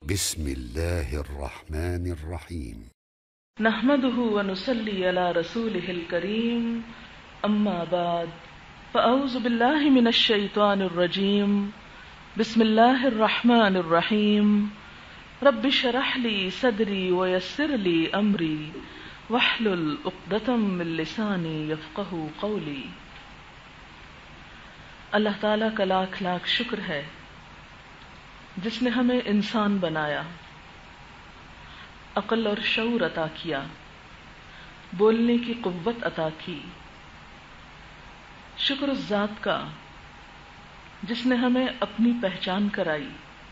بسم الله الرحمن الرحيم. نحمده ونصلي على رسوله الكريم اما بعد فاعوذ بالله من الشيطان الرجيم بسم الله الرحمن الرحيم رب اشرح لي صدري ويسر لي امري واحلل عقدة من لساني يفقهوا قولي۔ اللہ تعالیٰ کا لاکھ لاکھ شکر ہے جس نے ہمیں انسان بنایا، عقل اور شعور عطا کیا، بولنے کی قوت عطا کی۔ شکر اس ذات کا جس نے ہمیں اپنی پہچان کرائی،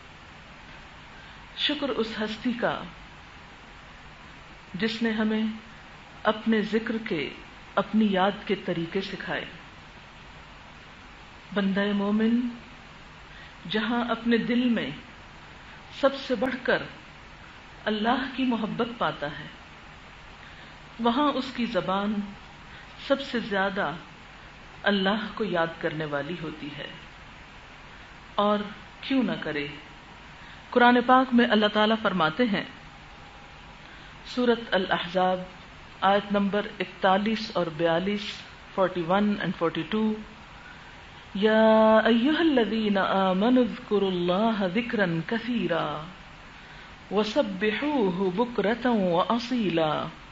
شکر اس ہستی کا جس نے ہمیں اپنے ذکر کے، اپنی یاد کے طریقے سکھائے۔ بندہ مومن جہاں اپنے دل میں سب سے بڑھ کر اللہ کی محبت پاتا ہے، وہاں اس کی زبان سب سے زیادہ اللہ کو یاد کرنے والی ہوتی ہے۔ اور کیوں نہ کرے؟ قرآن پاک میں اللہ تعالیٰ فرماتے ہیں، سورۃ الاحزاب آیت نمبر 41 اور 42، 41 and 42، یا ایھا الذین آمنوا اذکروا اللہ ذکرا کثیرا وسبحوہ بکرۃ واصیلا۔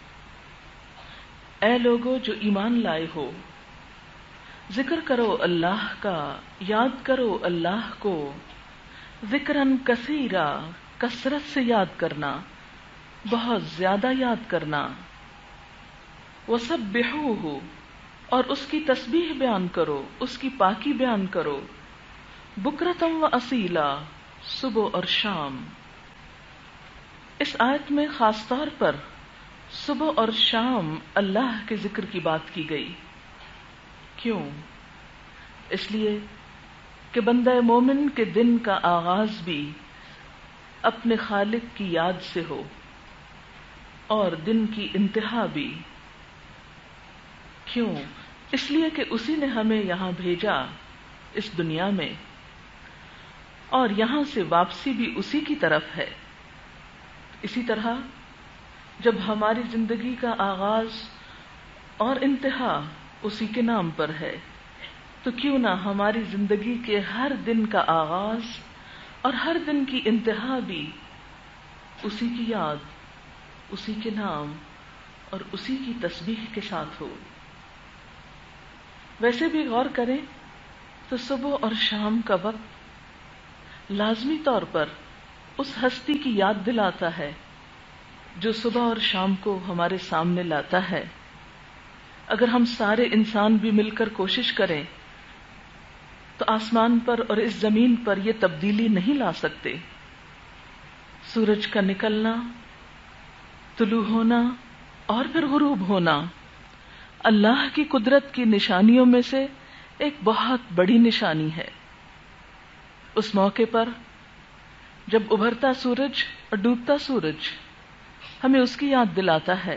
اے لوگو جو ایمان لائے ہو، ذکر کرو اللہ کا، یاد کرو اللہ کو، ذکراً کثیرا، کثرت سے یاد کرنا، بہت زیادہ یاد کرنا، وسبحوہ، اور اس کی تسبیح بیان کرو، اس کی پاکی بیان کرو، بکرۃ واصیلا، صبح اور شام۔ اس آیت میں خاص طور پر صبح اور شام اللہ کے ذکر کی بات کی گئی۔ کیوں؟ اس لیے کہ بندہ مومن کے دن کا آغاز بھی اپنے خالق کی یاد سے ہو، اور دن کی انتہا بھی۔ کیوں؟ اس لیے کہ اسی نے ہمیں یہاں بھیجا اس دنیا میں، اور یہاں سے واپسی بھی اسی کی طرف ہے۔ اسی طرح جب ہماری زندگی کا آغاز اور انتہا اسی کے نام پر ہے، تو کیوں نہ ہماری زندگی کے ہر دن کا آغاز اور ہر دن کی انتہا بھی اسی کی یاد، اسی کے نام اور اسی کی تسبیح کے ساتھ ہو۔ ویسے بھی غور کریں تو صبح اور شام کا وقت لازمی طور پر اس ہستی کی یاد دلاتا ہے جو صبح اور شام کو ہمارے سامنے لاتا ہے۔ اگر ہم سارے انسان بھی مل کر کوشش کریں تو آسمان پر اور اس زمین پر یہ تبدیلی نہیں لا سکتے۔ سورج کا نکلنا، طلوع ہونا اور پھر غروب ہونا اللہ کی قدرت کی نشانیوں میں سے ایک بہت بڑی نشانی ہے۔ اس موقع پر جب ابھرتا سورج اور ڈوبتا سورج ہمیں اس کی یاد دلاتا ہے،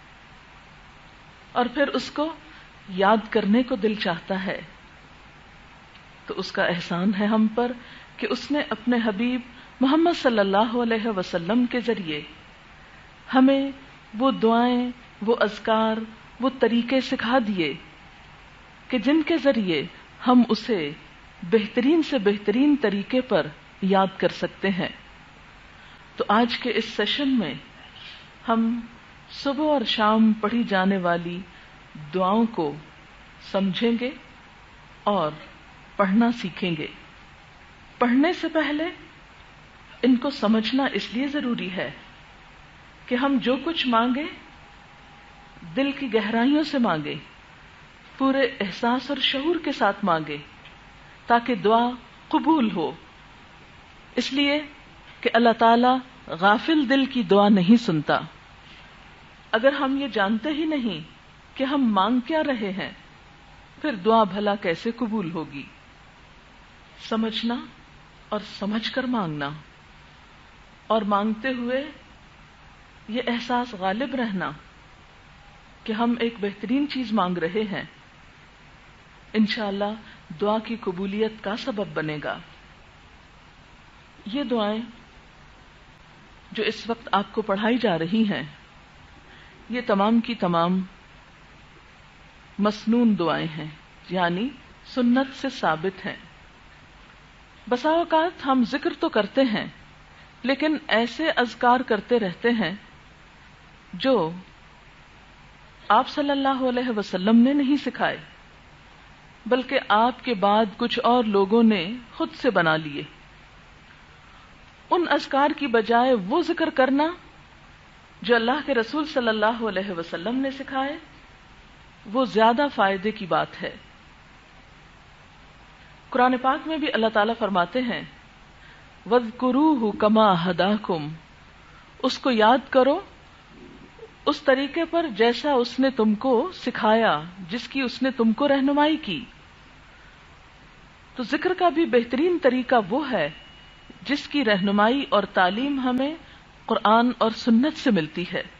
اور پھر اس کو یاد کرنے کو دل چاہتا ہے، تو اس کا احسان ہے ہم پر کہ اس نے اپنے حبیب محمد صلی اللہ علیہ وسلم کے ذریعے ہمیں وہ دعائیں، وہ اذکار، وہ طریقے سکھا دیے کہ جن کے ذریعے ہم اسے بہترین سے بہترین طریقے پر یاد کر سکتے ہیں۔ تو آج کے اس سیشن میں ہم صبح اور شام پڑھی جانے والی دعاؤں کو سمجھیں گے اور پڑھنا سیکھیں گے۔ پڑھنے سے پہلے ان کو سمجھنا اس لیے ضروری ہے کہ ہم جو کچھ مانگیں دل کی گہرائیوں سے مانگیں، پورے احساس اور شعور کے ساتھ مانگیں، تاکہ دعا قبول ہو۔ اس لیے کہ اللہ تعالیٰ غافل دل کی دعا نہیں سنتا۔ اگر ہم یہ جانتے ہی نہیں کہ ہم مانگ کیا رہے ہیں، پھر دعا بھلا کیسے قبول ہوگی؟ سمجھنا اور سمجھ کر مانگنا، اور مانگتے ہوئے یہ احساس غالب رہنا کہ ہم ایک بہترین چیز مانگ رہے ہیں، انشاءاللہ دعا کی قبولیت کا سبب بنے گا۔ یہ دعائیں جو اس وقت آپ کو پڑھائی جا رہی ہیں، یہ تمام کی تمام مسنون دعائیں ہیں، یعنی سنت سے ثابت ہیں۔ بسا اوقات ہم ذکر تو کرتے ہیں لیکن ایسے اذکار کرتے رہتے ہیں جو آپ صلی اللہ علیہ وسلم نے نہیں سکھائے، بلکہ آپ کے بعد کچھ اور لوگوں نے خود سے بنا لیے۔ ان اذکار کی بجائے وہ ذکر کرنا جو اللہ کے رسول صلی اللہ علیہ وسلم نے سکھائے، وہ زیادہ فائدے کی بات ہے۔ قرآن پاک میں بھی اللہ تعالیٰ فرماتے ہیں وَاذْكُرُوهُ كَمَا هَدَاكُمْ، اس کو یاد کرو اس طریقے پر جیسا اس نے تم کو سکھایا، جس کی اس نے تم کو رہنمائی کی۔ تو ذکر کا بھی بہترین طریقہ وہ ہے جس کی رہنمائی اور تعلیم ہمیں قرآن اور سنت سے ملتی ہے۔